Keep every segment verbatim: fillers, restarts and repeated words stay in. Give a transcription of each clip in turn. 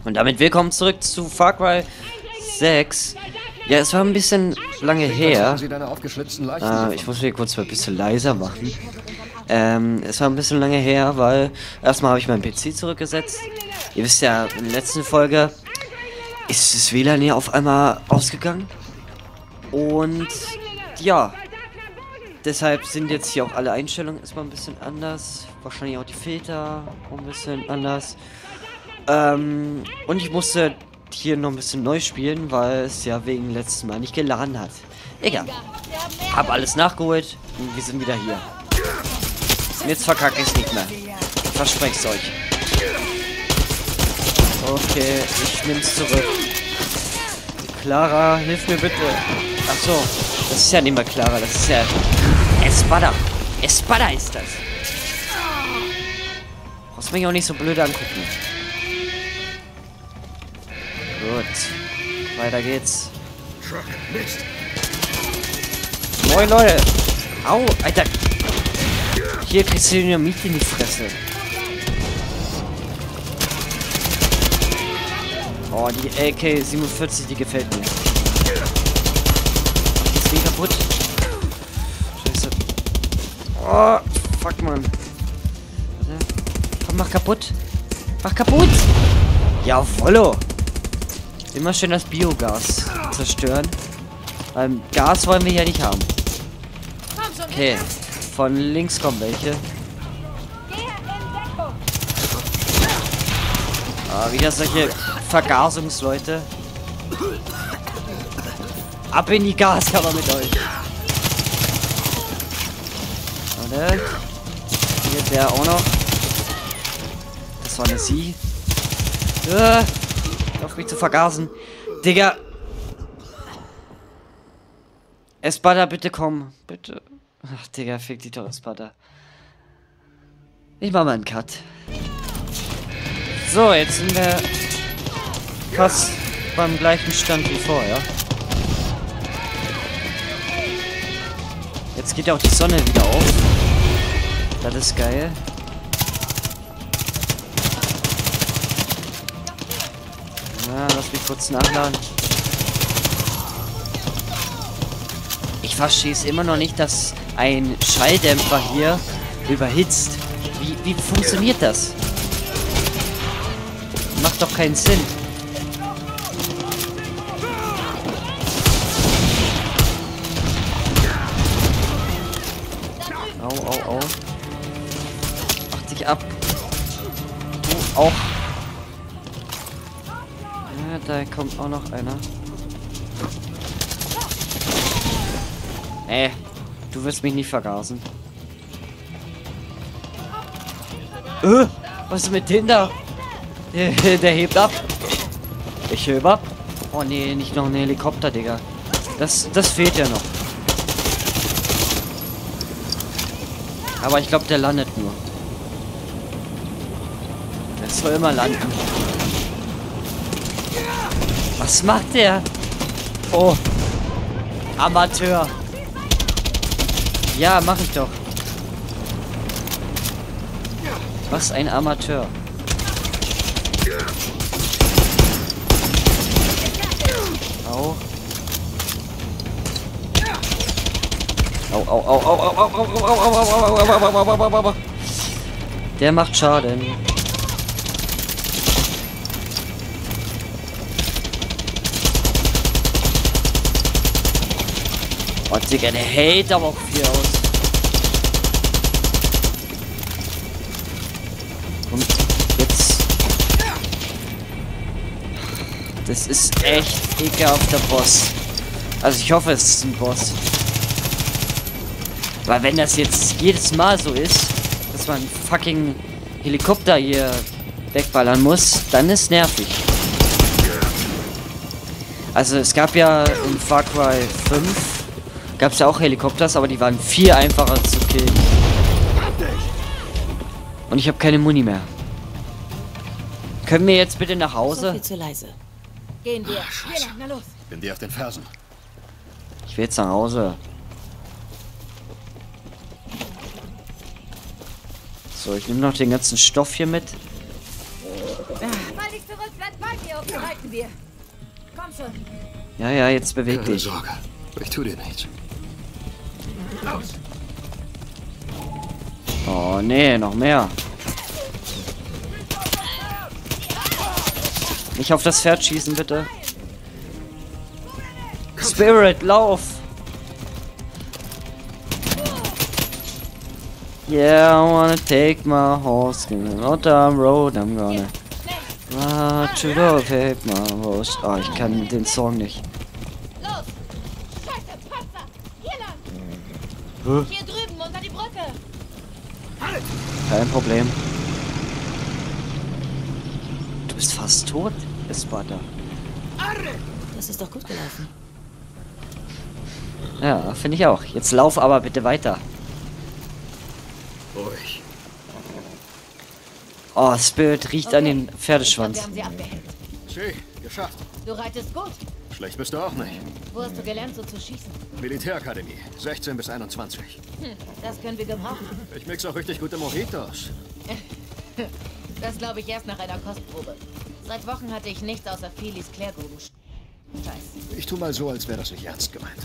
Und damit willkommen zurück zu Far Cry sechs. Ja, es war ein bisschen lange her. Äh, ich muss hier kurz mal ein bisschen leiser machen. Ähm, es war ein bisschen lange her, weil erstmal habe ich meinen P C zurückgesetzt. Ihr wisst ja, in der letzten Folge ist das W L A N hier auf einmal ausgegangen. Und ja, deshalb sind jetzt hier auch alle Einstellungen erstmal ein bisschen anders. Wahrscheinlich auch die Filter ein bisschen anders. Ähm, und ich musste hier noch ein bisschen neu spielen, weil es ja wegen letzten Mal nicht geladen hat. Egal. Hab alles nachgeholt und wir sind wieder hier. Und jetzt verkacke ich es nicht mehr. Ich verspreche es euch. Okay, ich nehm's zurück. Clara, hilf mir bitte. Ach so, das ist ja nicht mehr Clara, das ist ja Espada. Espada ist das. Brauchst mich auch nicht so blöd angucken. Gut, weiter geht's. Moin Leute. Au, Alter. Hier kriegst du Dynamit in die Fresse. Oh, die A K siebenundvierzig, die gefällt mir. Die ist mega kaputt. Scheiße. Oh, fuck, man. Komm, mach kaputt. Mach kaputt. Jawollo. Immer schön das Biogas zerstören. Beim Gas wollen wir ja nicht haben. Okay. Von links kommen welche. Ah, wieder solche Vergasungsleute. Ab in die Gaskammer mit euch. Warte. Hier der auch noch. Das war eine Sie. Uh, auf mich zu vergasen. Digga. Espada, bitte komm. Bitte. Ach, Digga, fick die doch, Espada. Ich mach mal einen Cut. So, jetzt sind wir fast beim gleichen Stand wie vorher. Jetzt geht ja auch die Sonne wieder auf. Das ist geil. Na, lass mich kurz nachladen. Ich verstehe es immer noch nicht, dass ein Schalldämpfer hier überhitzt. Wie, wie funktioniert das? Macht doch keinen Sinn. Au, au, au. Mach dich ab. Du auch. Ja, da kommt auch noch einer. Äh, du wirst mich nicht vergasen. Äh, was ist mit dem da? Der, der hebt ab. Ich hebe ab. Oh nee, nicht noch ein Helikopter, Digga. Das, das fehlt ja noch. Aber ich glaube, der landet nur. Der soll immer landen. Was macht der? Oh. Amateur. Ja, mach ich doch. Was ein Amateur. Au. Au, au, au, au, au, au, au, au, au, au, au, au. Der macht Schaden. Oh, Digga, der hält aber auch viel aus. Und jetzt... Das ist echt ekelhafter Boss. Also ich hoffe, es ist ein Boss. Weil wenn das jetzt jedes Mal so ist, dass man fucking Helikopter hier wegballern muss, dann ist nervig. Also es gab ja in Far Cry fünf gab es ja auch Helikopters, aber die waren viel einfacher zu killen. Und ich habe keine Muni mehr. Können wir jetzt bitte nach Hause? So viel zu leise. Gehen wir. Ah, Scheiße. Na los. Bin dir auf den Fersen. Ich will jetzt nach Hause. So, ich nehme noch den ganzen Stoff hier mit. Mal dich zurück. Jules bleibt bei dir und bereiten wir. Komm schon. Ja, ja, jetzt beweg Keine dich. Sorge. Ich tu dir nichts. Los! Oh, nee, noch mehr. Nicht auf das Pferd schießen, bitte. Spirit, lauf! Yeah, I wanna take my horse, not down road, I'm gonna ride to the take my horse. Oh, ich kann den Song nicht. Los! Scheiße, Panzer! Hier lang! Huh? Hier drüben, unter die Brücke! Kein Problem. Du bist fast tot, Esparta. Das ist doch gut gelaufen. Ja, finde ich auch. Jetzt lauf aber bitte weiter. Ruhig. Oh, Spirit riecht Okay. an den Ich glaub, Pferdeschwanz. wir haben sie abgehängt. Sie, geschafft. Du reitest gut. Schlecht bist du auch nicht. Wo hast du gelernt, so zu schießen? Militärakademie, sechzehn bis einundzwanzig. Hm, das können wir gebrauchen. Ich mix auch richtig gute Mojitos. Das glaube ich erst nach einer Kostprobe. Seit Wochen hatte ich nichts außer Felis Klärgruben. Scheiße. Ich tu mal so, als wäre das nicht ernst gemeint.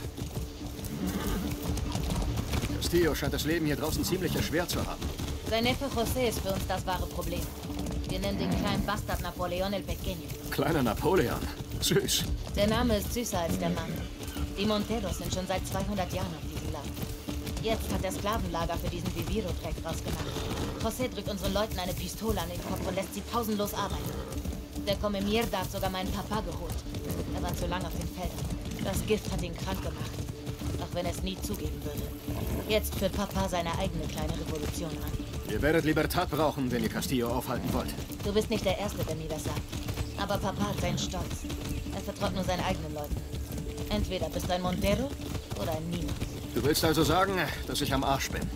Castillo scheint das Leben hier draußen ziemlich erschwert zu haben. Sein Neffe José ist für uns das wahre Problem. Wir nennen den kleinen Bastard Napoleon el Pequeño. Kleiner Napoleon. Süß. Der Name ist süßer als der Mann. Die Monteros sind schon seit zweihundert Jahren auf diesem Land. Jetzt hat er Sklavenlager für diesen Viviro-Dreck rausgemacht. José drückt unseren Leuten eine Pistole an den Kopf und lässt sie pausenlos arbeiten. Der Komme Mierda hat sogar meinen Papa geholt. Er war zu lang auf den Feldern. Das Gift hat ihn krank gemacht. Auch wenn er es nie zugeben würde. Jetzt führt Papa seine eigene kleine Revolution an. Ihr werdet Libertad brauchen, wenn ihr Castillo aufhalten wollt. Du bist nicht der Erste, der mir das sagt. Aber Papa hat seinen Stolz. Er vertraut nur seinen eigenen Leuten. Entweder bist du ein Montero oder ein Niemand. Du willst also sagen, dass ich am Arsch bin?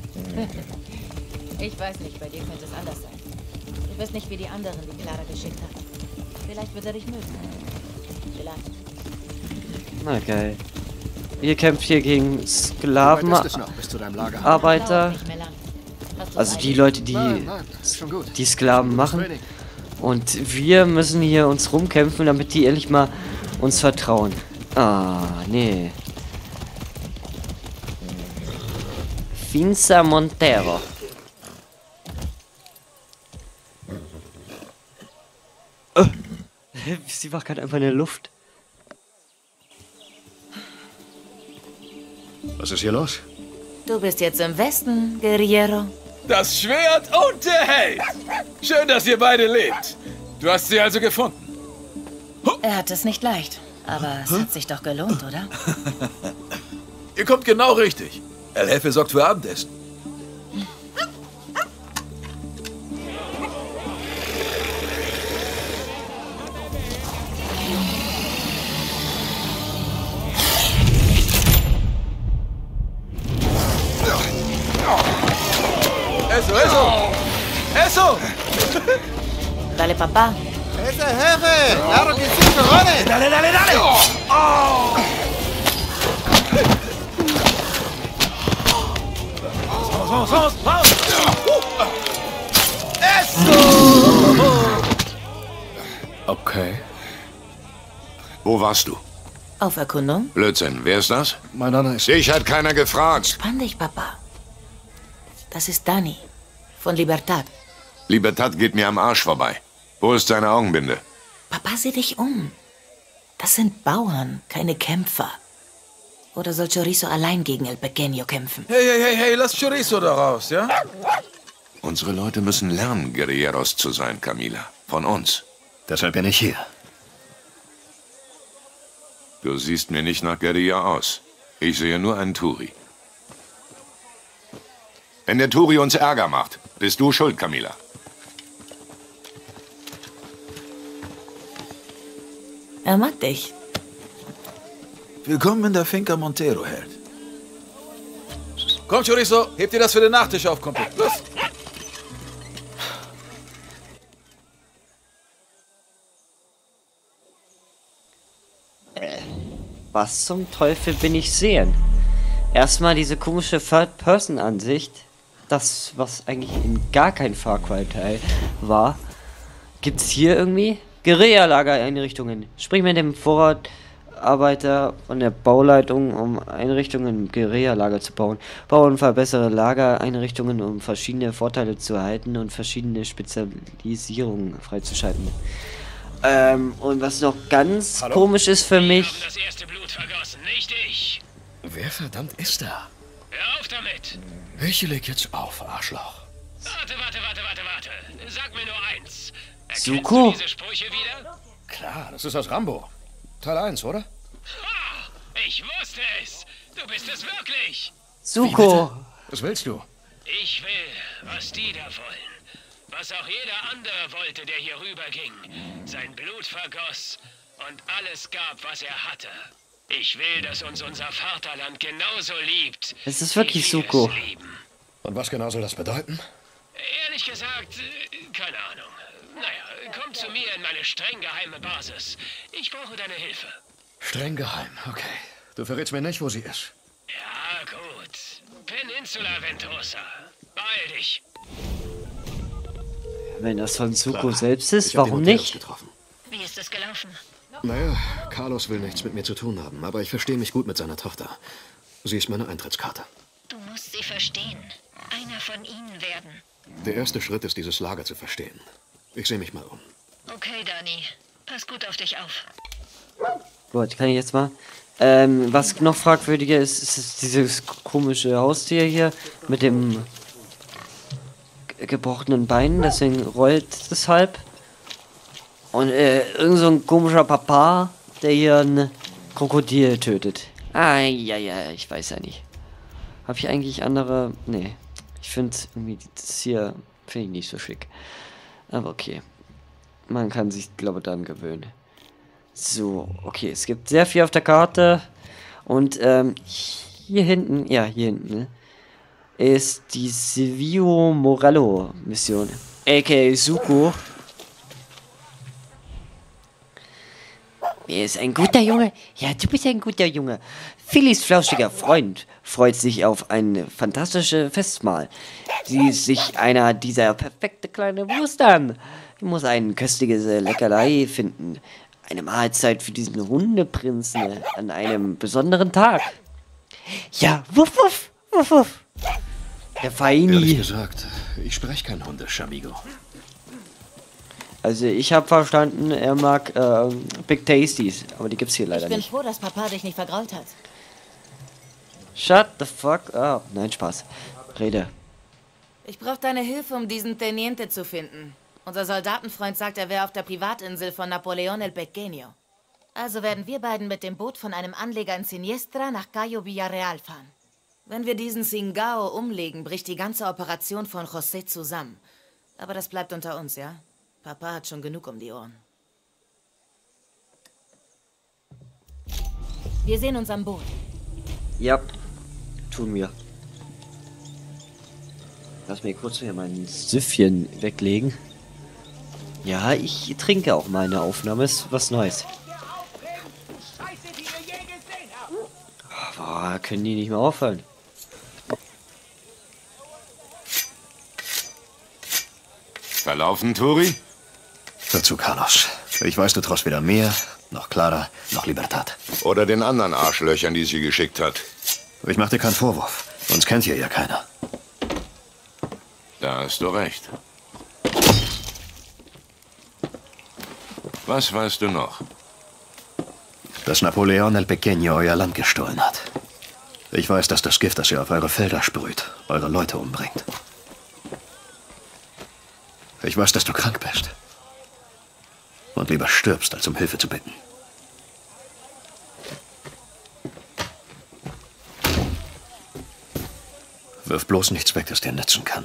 Ich weiß nicht, bei dir könnte es anders sein. Du bist nicht wie die anderen, die Clara geschickt hat. Vielleicht wird er dich mögen. Vielleicht. Na geil. Ihr kämpft hier gegen Wie weit ist es noch Sklavenarbeiter. bis zu deinem Lager? Dauert nicht mehr lang. Hast du Also Zeit? die Leute, die Nein, nein, ist schon gut. die Sklaven machen. Training. Und wir müssen hier uns rumkämpfen, damit die endlich mal uns vertrauen. Ah, nee. Finza Montero. Äh. Sie war gerade einfach in der Luft. Was ist hier los? Du bist jetzt im Westen, Guerriero. Das Schwert und der Held. Schön, dass ihr beide lebt. Du hast sie also gefunden. Er hat es nicht leicht. Aber es hat sich doch gelohnt, oder? Ihr kommt genau richtig. El Jefe sorgt für Abendessen. Eso, eso. Eso. Dale, Papá. ¡Ese jefe! ¡Claro que sí, cojones! Dale, dale, dale. Oh. Vamos, vamos, vamos, vamos. Eso. Okay. Wo warst du? Auf Erkundung? Blödsinn, wer ist das? Mein Name ist... Dich hat keiner gefragt. Spann dich, Papa. Das ist Dani. Von Libertad. Libertad geht mir am Arsch vorbei. Wo ist deine Augenbinde? Papa, sieh dich um. Das sind Bauern, keine Kämpfer. Oder soll Chorizo allein gegen El Pequeño kämpfen? Hey, hey, hey, hey, lass Chorizo da raus, ja? Unsere Leute müssen lernen, Guerilleros zu sein, Camila. Von uns. Deshalb bin ich hier. Du siehst mir nicht nach Guerilla aus. Ich sehe nur einen Turi. Wenn der Turi uns Ärger macht, bist du schuld, Camila. Er mag dich. Willkommen in der Finca Montero, Held. Komm, Chorizo, heb dir das für den Nachtisch auf, Kumpel. Los. Was zum Teufel bin ich sehen? Erstmal diese komische Third-Person-Ansicht. Das, was eigentlich in gar kein Far Cry-Teil war. Gibt's hier irgendwie? Guerilla-Lagereinrichtungen. Sprich mit dem Vorratarbeiter von der Bauleitung, um Einrichtungen im Guerilla-Lager zu bauen. Bau und verbessere Lagereinrichtungen, um verschiedene Vorteile zu erhalten und verschiedene Spezialisierungen freizuschalten. Ähm, und was noch ganz Hallo? komisch ist für mich... das erste Blut vergossen, nicht ich. Wer verdammt ist da? Hör auf damit! Ich leg jetzt auf, Arschloch. Warte, warte, warte, warte, warte. Sag mir nur eins. Erkennst Zuko? du diese Sprüche wieder? Klar, das ist aus Rambo. Teil eins, oder? Ha! Ich wusste es! Du bist es wirklich! Zuko! Was willst du? Ich will, was die da wollen. Was auch jeder andere wollte, der hier rüberging. Sein Blut vergoss und alles gab, was er hatte. Ich will, dass uns unser Vaterland genauso liebt. Es ist wirklich wie wir Zuko. es lieben. Und was genau soll das bedeuten? Ehrlich gesagt, äh, keine Ahnung. Naja, komm zu mir in meine streng geheime Basis. Ich brauche deine Hilfe. Streng geheim, okay. Du verrätst mir nicht, wo sie ist. Ja, gut. Peninsula Ventosa. Beeil dich. Wenn das von Zuko Klar. selbst ist, Ich hab warum die Hotels nicht? getroffen. Wie ist es gelaufen? Naja, Carlos will nichts mit mir zu tun haben, aber ich verstehe mich gut mit seiner Tochter. Sie ist meine Eintrittskarte. Du musst sie verstehen. Einer von ihnen werden. Der erste Schritt ist, dieses Lager zu verstehen. Ich sehe mich mal um. Okay, Dani. Pass gut auf dich auf. Gut, kann ich jetzt mal. Ähm, was noch fragwürdiger ist, ist dieses komische Haustier hier mit dem ge- gebrochenen Bein, deswegen rollt es halb. Und äh, irgend so ein komischer Papa, der hier ein Krokodil tötet. Ah, ja, ja, ich weiß ja nicht. Hab ich eigentlich andere... Nee, ich finde irgendwie das hier, finde ich nicht so schick. Aber okay. Man kann sich, glaube ich, dann gewöhnen. So, okay, es gibt sehr viel auf der Karte. Und ähm, hier hinten, ja, hier hinten, ne, ist die Silvio Morello Mission. A K A Zuko. Er ist ein guter Junge. Ja, du bist ein guter Junge. Phillys flauschiger Freund freut sich auf ein fantastisches Festmahl. Sie sich einer dieser perfekte kleine Wurst an. Sie muss ein köstliches Leckerei finden. Eine Mahlzeit für diesen Hundeprinzen an einem besonderen Tag. Ja, wuff, wuff, wuff, wuff. Der Ehrlich Feini. gesagt, ich spreche kein Hundisch, amigo. Also ich habe verstanden, er mag äh, Big Tasties, aber die gibt's hier leider Ich bin nicht. froh, dass Papa dich nicht vergrault hat. Shut the fuck up. Nein, Spaß. Rede. Ich brauche deine Hilfe, um diesen Teniente zu finden. Unser Soldatenfreund sagt, er wäre auf der Privatinsel von Napoleon el Pequeño. Also werden wir beiden mit dem Boot von einem Anleger in Siniestra nach Cayo Villarreal fahren. Wenn wir diesen Singao umlegen, bricht die ganze Operation von José zusammen. Aber das bleibt unter uns, ja? Papa hat schon genug um die Ohren. Wir sehen uns am Boot. Ja, tun wir. Lass mir kurz hier mein Süffchen weglegen. Ja, ich trinke auch meine Aufnahme. Ist was Neues. Boah, können die nicht mehr aufhören? Verlaufen, Tori? Hör zu, Carlos. Ich weiß, du traust weder mir, noch Clara, noch Libertad. Oder den anderen Arschlöchern, die sie geschickt hat. Ich mach dir keinen Vorwurf. Uns kennt hier ja keiner. Da hast du recht. Was weißt du noch? Dass Napoleon el Pequeño euer Land gestohlen hat. Ich weiß, dass das Gift, das ihr auf eure Felder sprüht, eure Leute umbringt. Ich weiß, dass du krank bist. Und lieber stirbst, als um Hilfe zu bitten. Wirf bloß nichts weg, das dir nützen kann.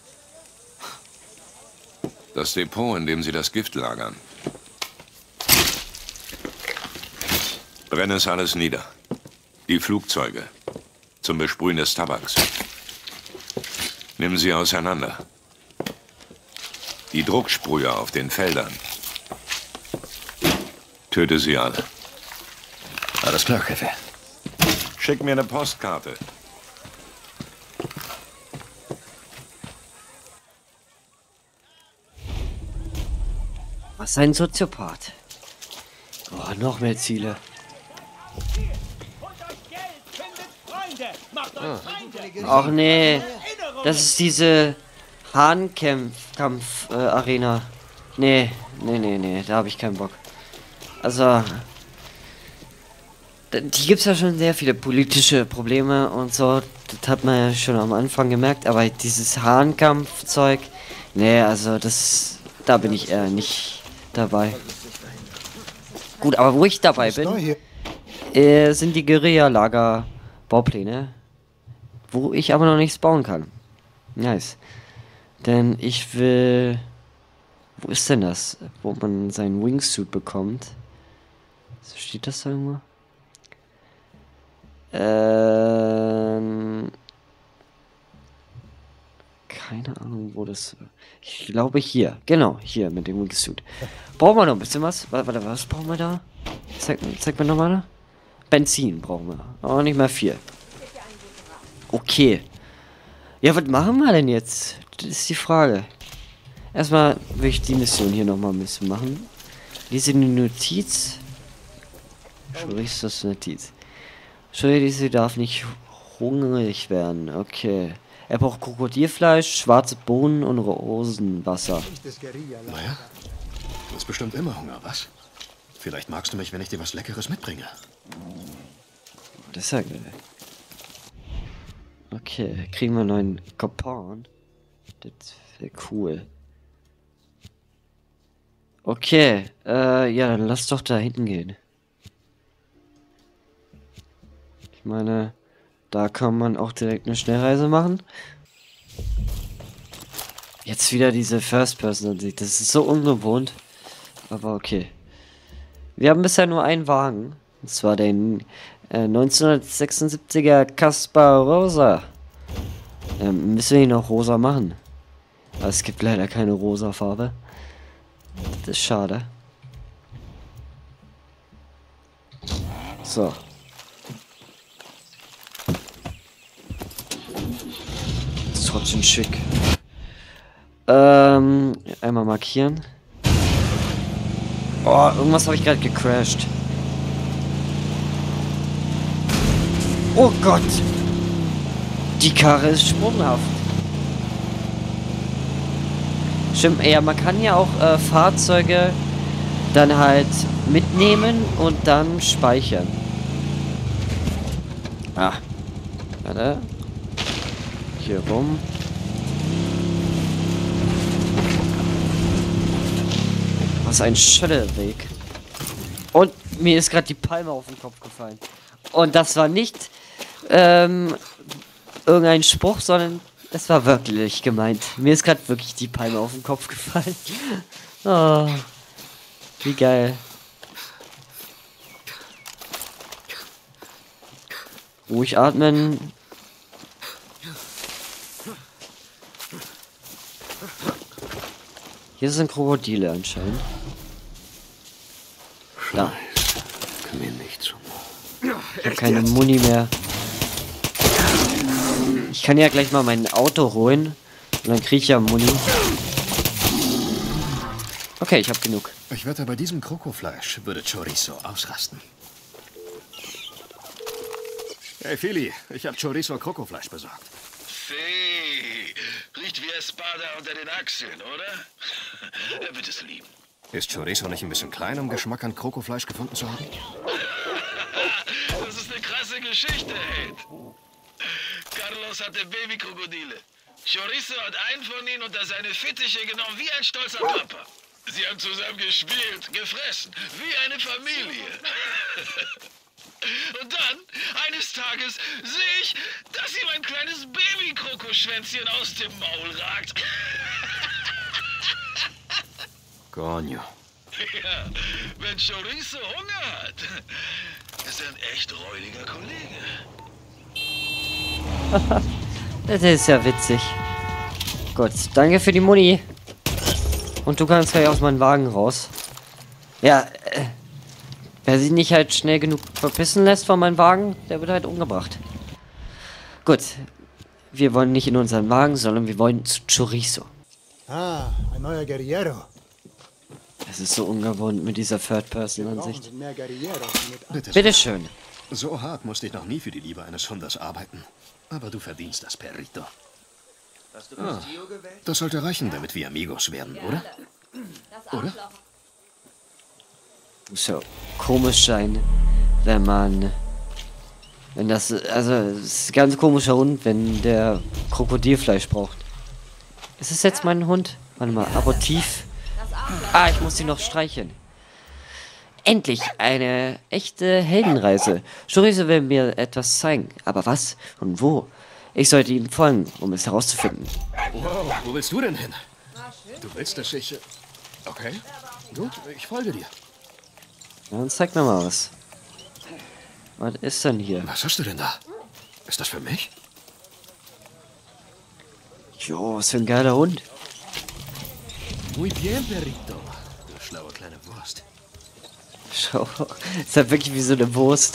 Das Depot, in dem sie das Gift lagern. Brenne es alles nieder. Die Flugzeuge. Zum Besprühen des Tabaks. Nimm sie auseinander. Die Drucksprüher auf den Feldern. Töte sie alle. Alles klar, Jefe. Schick mir eine Postkarte. Was ist ein Soziopath. Oh, noch mehr Ziele. Ach nee. Das ist diese Hahnkampf-Arena. Äh, nee, nee, nee, nee. Da habe ich keinen Bock. Also... Die gibt es ja schon sehr viele politische Probleme und so. Das hat man ja schon am Anfang gemerkt. Aber dieses Hahnkampf-Zeug... Nee, also das... Da bin ich eher nicht dabei. Gut, aber wo ich dabei bin... Äh, sind die Guerilla-Lager-Baupläne. Wo ich aber noch nichts bauen kann. Nice. Denn ich will... Wo ist denn das? Wo man seinen Wingsuit bekommt. Steht das da irgendwo? Ähm... Keine Ahnung, wo das... Ich glaube hier. Genau, hier mit dem Wingsuit. Brauchen wir noch ein bisschen was? Warte, was brauchen wir da? Zeig, zeig mir nochmal. Benzin brauchen wir. Aber nicht mehr viel. Okay. Ja, was machen wir denn jetzt? Das ist die Frage. Erstmal will ich die Mission hier nochmal ein bisschen machen. Diese Notiz. Chorizos Notiz. Chorizo darf nicht hungrig werden. Okay. Er braucht Krokodilfleisch, schwarze Bohnen und Rosenwasser. Naja, du hast bestimmt immer Hunger, was? Vielleicht magst du mich, wenn ich dir was Leckeres mitbringe. Das ist ja geil. Okay, kriegen wir einen neuen Coupon. Das wäre cool. Okay, äh, ja, dann lass doch da hinten gehen. Ich meine, da kann man auch direkt eine Schnellreise machen. Jetzt wieder diese First-Person-Ansicht. Das ist so ungewohnt. Aber okay. Wir haben bisher nur einen Wagen. Und zwar den äh, neunzehnhundertsechsundsiebziger Kaspar Rosa. Ähm, müssen wir ihn noch rosa machen. Aber es gibt leider keine rosa Farbe. Das ist schade. So. Das ist trotzdem schick. Ähm, einmal markieren. Oh, irgendwas habe ich gerade gecrashed. Oh Gott! Die Karre ist sprunghaft. Stimmt, ja, man kann ja auch äh, Fahrzeuge dann halt mitnehmen und dann speichern. Ah. Warte. Hier rum. Was ein Schölleweg. Und mir ist gerade die Palme auf den Kopf gefallen. Und das war nicht ähm, irgendein Spruch, sondern es war wirklich gemeint. Mir ist gerade wirklich die Palme auf den Kopf gefallen. Oh, wie geil. Ruhig atmen. Hier sind Krokodile anscheinend. Da. Ich habe keine Muni mehr. Ich kann ja gleich mal mein Auto holen. Und dann kriege ich ja Muni. Okay, ich habe genug. Ich wette, bei diesem Krokofleisch würde Chorizo ausrasten. Hey, Fili, ich habe Chorizo Krokofleisch besorgt. Fee, riecht wie Espada unter den Achseln, oder? Er wird es lieben. Ist Chorizo nicht ein bisschen klein, um Geschmack an Krokofleisch gefunden zu haben? Das ist eine krasse Geschichte, Held. Carlos hatte Babykrokodile. Chorizo hat einen von ihnen unter seine Fittiche genommen, wie ein stolzer Papa. Sie haben zusammen gespielt, gefressen, wie eine Familie. Und dann, eines Tages, sehe ich, dass ihm ein kleines Babykrokoschwänzchen aus dem Maul ragt. Coño. Ja, wenn Chorizo Hunger hat, ist er ein echt räudiger Kollege. Das ist ja witzig. Gut, danke für die Muni. Und du kannst gleich aus meinem Wagen raus. Ja, äh, wer sich nicht halt schnell genug verpissen lässt von meinem Wagen, der wird halt umgebracht. Gut, wir wollen nicht in unseren Wagen, sondern wir wollen zu Chorizo. Ah, ein neuer Guerillero. Das ist so ungewohnt mit dieser Third-Person-Ansicht. Bitte, Bitteschön. So hart musste ich noch nie für die Liebe eines Hundes arbeiten. Aber du verdienst das, Perrito. Ah, das sollte reichen, damit wir Amigos werden, oder? Oder? Muss ja komisch sein, wenn man... Wenn das... Also, es ist ein ganz komischer Hund, wenn der Krokodilfleisch braucht. Ist es jetzt mein Hund? Warte mal, abortiv. Ah, ich muss ihn noch streicheln. Endlich eine echte Heldenreise. Chorizo will mir etwas zeigen. Aber was und wo? Ich sollte ihm folgen, um es herauszufinden. Wow, wo willst du denn hin? Du willst, dass ich... Okay, gut, ich folge dir. Ja, dann zeig mir mal was. Was ist denn hier? Was hast du denn da? Ist das für mich? Jo, was für ein geiler Hund. Muy bien, Perrito. Du schlaue kleine Wurst. Schau, ist halt wirklich wie so eine Wurst.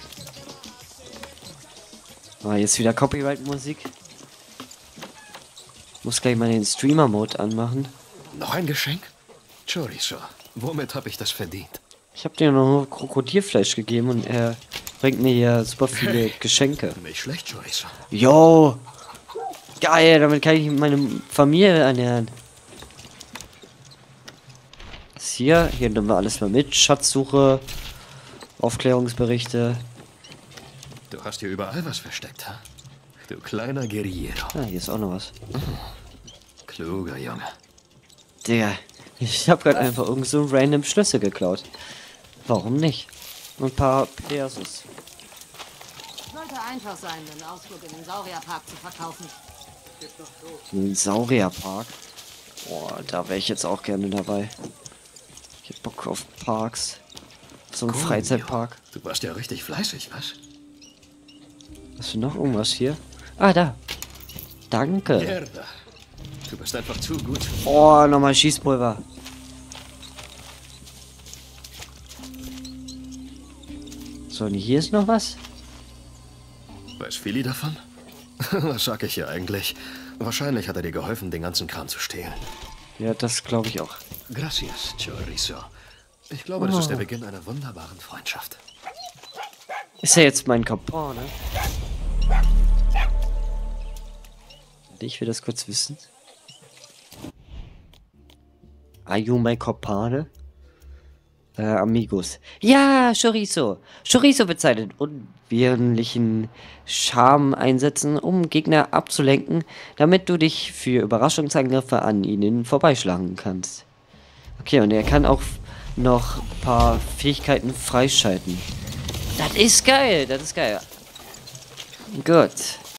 Oh, jetzt wieder Copyright-Musik. Muss gleich mal den Streamer-Mode anmachen. Noch ein Geschenk? Chorizo, womit habe ich das verdient? Ich habe dir noch nur Krokodilfleisch gegeben und er bringt mir hier super viele hey, Geschenke. Nicht schlecht, Chorizo. Jo! Geil, damit kann ich meine Familie ernähren. Das hier, hier nehmen wir alles mal mit. Schatzsuche, Aufklärungsberichte. Du hast hier überall was versteckt, ha? Du kleiner Guerillero. Ah, hier ist auch noch was. Kluger Junge. Digga, ich habe gerade einfach irgend so random Schlüssel geklaut. Warum nicht? Und ein paar Persus. Sollte einfach sein, einen Ausflug in den Saurierpark zu verkaufen. Den Saurierpark? Boah, da wäre ich jetzt auch gerne dabei. Ich hab Bock auf Parks. So ein Cool, Freizeitpark. Du warst ja richtig fleißig, was? Hast du noch irgendwas hier? Ah, da. Danke. Mierda. Du bist einfach zu gut. Oh, nochmal Schießpulver. So, und hier ist noch was? Weiß Philly davon? Was sag ich hier eigentlich? Wahrscheinlich hat er dir geholfen, den ganzen Kram zu stehlen. Ja, das glaube ich auch. Gracias, Chorizo. Ich glaube, das Oh. ist der Beginn einer wunderbaren Freundschaft. Ist er jetzt mein Kompane? Ich will das kurz wissen. Are you my Kompane? Äh, Amigos. Ja, Chorizo. Chorizo bezeichnet unwirklichen Charme einsetzen, um Gegner abzulenken, damit du dich für Überraschungsangriffe an ihnen vorbeischlagen kannst. Okay, und er kann auch noch ein paar Fähigkeiten freischalten. Das ist geil, das ist geil. Gut.